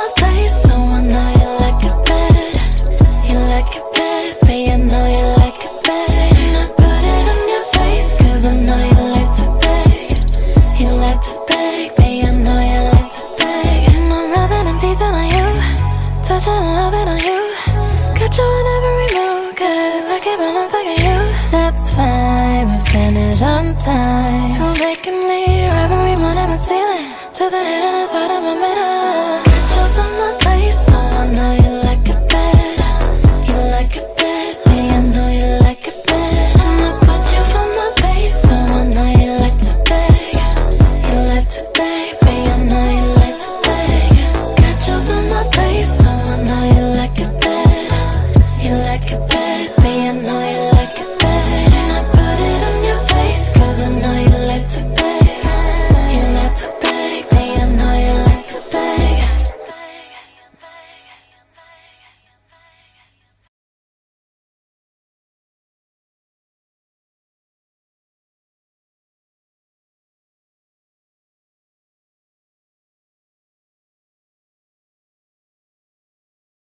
my place, so I know you like it bad. You like it bad, but you know you like it bad. And I put it on your face, cause I know you like to beg. You like to beg, but you know you like to beg. And I'm rubbing and teasing on you, touching and loving on you. Got you in every move, cause I keep on fucking you. That's fine, we finish on time. So they can leave every morning, I'm stealing to the head and the side of my middle.